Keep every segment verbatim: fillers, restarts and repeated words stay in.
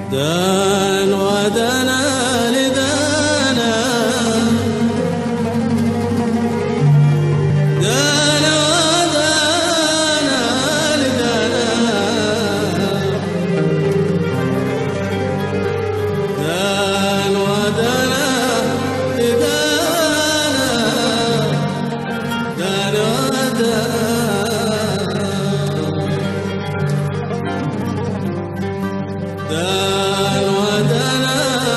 دان ودنا لدانا دان ودنا لدانا دان ودنا لدانا دان ودنا دان ودنا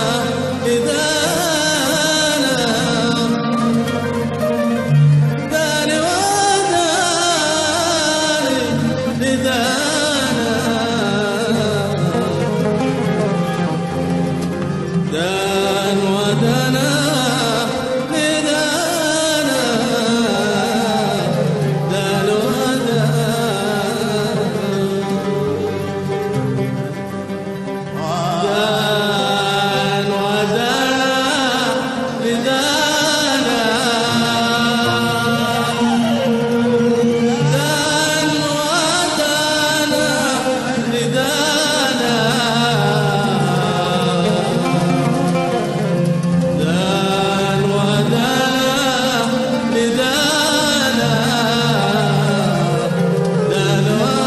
لدانا دان ودنا لدانا دان ودنا لدانا دان ودنا دان ودنا لدانا دان ودنا لدانا دان ودنا لدانا دان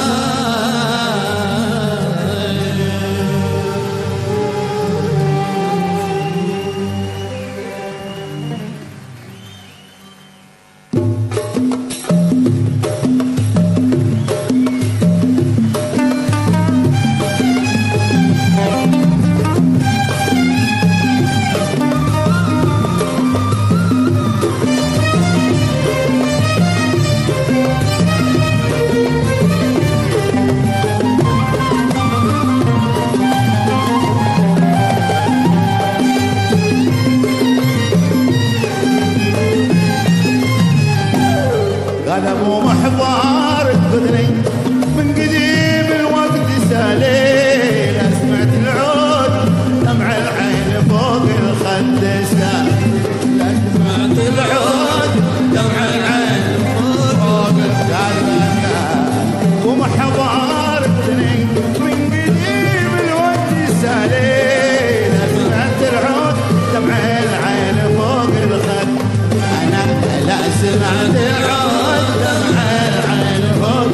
قال ابو محضار خذني من قديم الوقت سالي لا سمعت العود دمع العين فوق الخد سال لا سمعت العود دمع العين فوق الخد ابو محضار خذني من قديم الوقت سالي لا سمعت العود دمع العين فوق الخد انا لا سمعت العود دمع العين فوق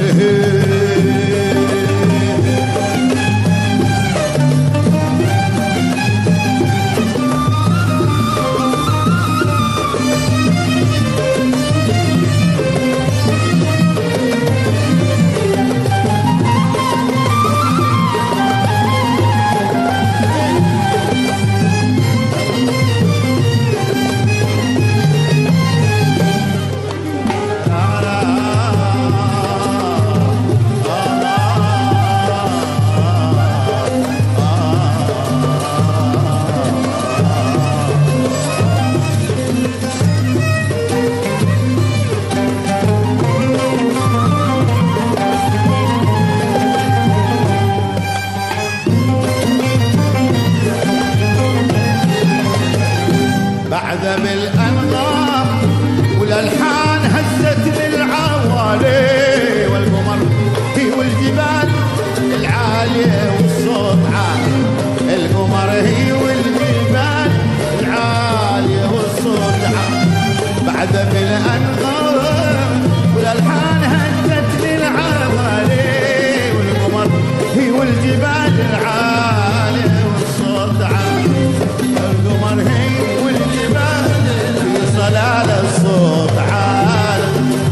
بعد بالأنغام والألحان هزت للعوالي والقمر هي والجبال العالية والصوت عالي القمر هي والجبال العالية والصوت عالي بعد بالأنغام والألحان هزت للعوالي والقمر هي والجبال العالية والصوت عالي القمر هي والجبال في صلال الصوت عالي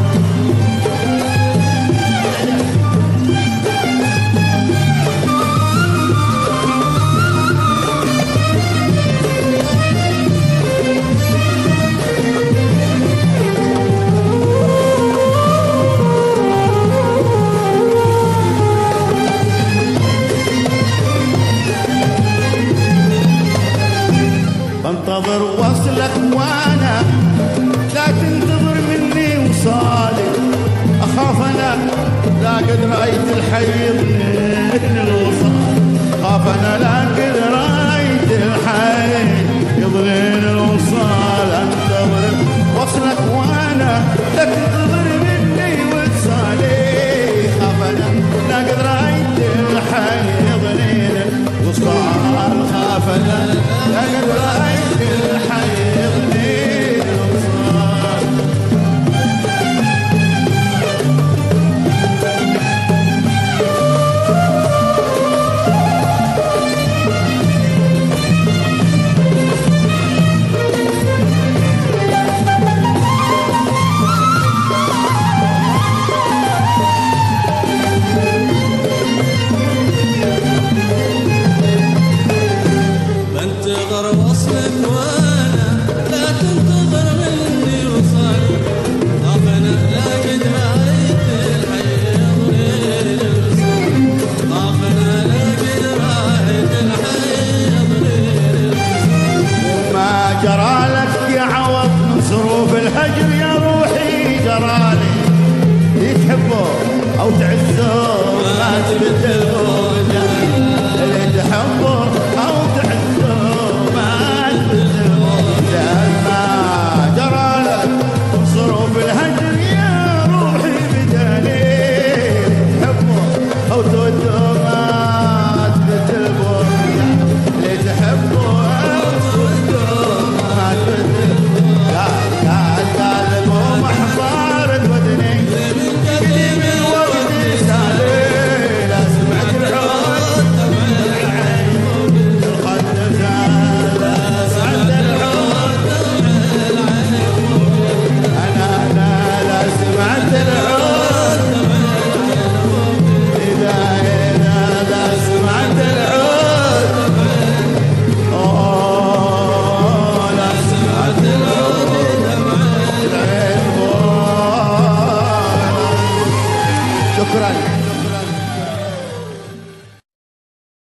بنتظر وصلك وانا لا تنتظر مني وصالي اخاف انا لا قد رايت الحي يضنين الوصال اخاف انا لا قد رايت الحي يضنين الوصال انتظر وصلك وانا لا تنتظر مني وصالي اخاف انا لا قد رايت الحي يضنين الوصال لقد رأيت